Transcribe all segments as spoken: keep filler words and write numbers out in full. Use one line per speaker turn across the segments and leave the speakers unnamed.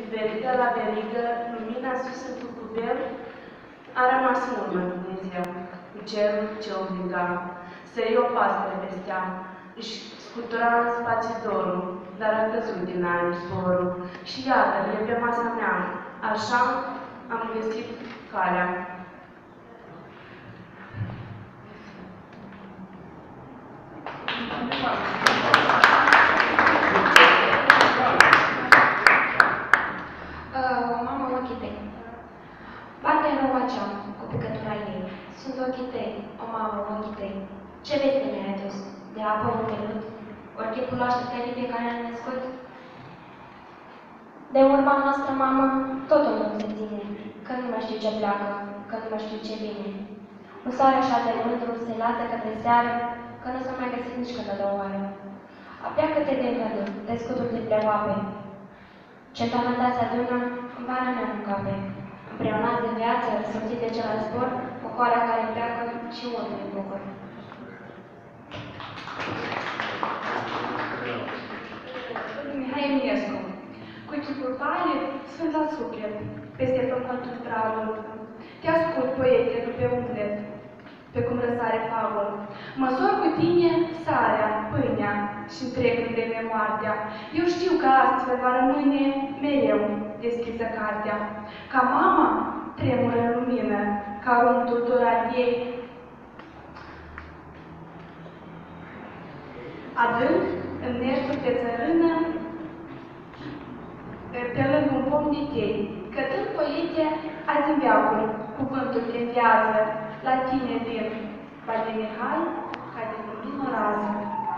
verigă la verigă, lumina sus în cucubel, a rămas în urmă Dumnezeu, cu cerul ce obliga. Sări o pasăre pe stea, își scutura în spațiu dorul, dar a căzut din aer zborul. Și iată, e pe masa mea, așa am găsit calea.
Mamă, ochii tăi. Bate în roacea cu picătura ei. Sunt ochii tăi, o mamă, ochii tăi. Ce vezi de mi-ai adus? De apă umplut? Ori chipul așteptării pe care l-ai născut? De urma noastră, mamă, totul nu se ține, că nu mai știu ce pleacă, că nu mai știu ce vine. Un soare așa de mândru se lasă către seară, că nu s-a mai găsit nici când a doua oară. Apleacă-te de încădu, de scutul de pleoape. Centamenta se adună, în vara mea în cape. Împreunați de viață, sortit de celălalt zbor, pocoarea care pleacă și unul îi bucur.
Mihai Eminescu. Cu chipul palid, sunt la suflet, peste pământul dragul. Te ascult, poete, nu pe umlet, pe cum răsare pavul. Măsor cu tine sarea, pâinea și întreg de moartea. Eu știu că astfel va rămâne mereu deschisă cartea. Ca mama tremură în lumină, ca untul dorat ei. Adânc, în nersul pe țărână, pe lângă un pom de chei. Cătând poete, azi în veacul, cuvântul te înviază, la tine vin, va de Mihai, ca de lumină rază.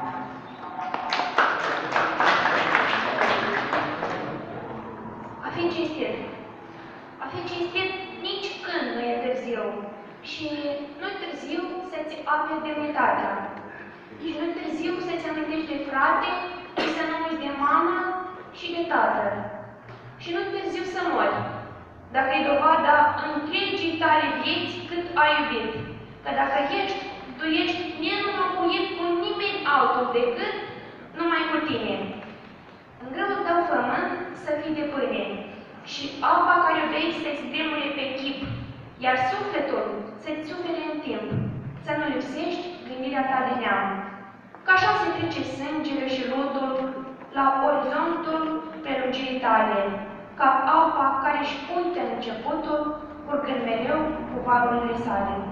A fi cinstit. A fi cinstit nici când nu e târziu. Și nu-i târziu să-ți aperi demnitatea. Nici nu-i târziu să-ți amintești de frate și să nu uiți de mamă și de tată. Și nu-i târziu să mori, dacă e dovada întregii tale vieți cât ai iubit. Că dacă ești, tu ești nenlocuit cu nimeni altul decât numai cu tine. În grâul tău frământ să fii de pâine și apa care o bei să-ți demure pe chip, iar sufletul să-ți sufere în timp, să nu lipsești gândirea ta de neam. Că așa se trece sângele și ludul la orizontul prelungirii tale, ca apa care își uită începutul, urcând mereu cu valurile sale.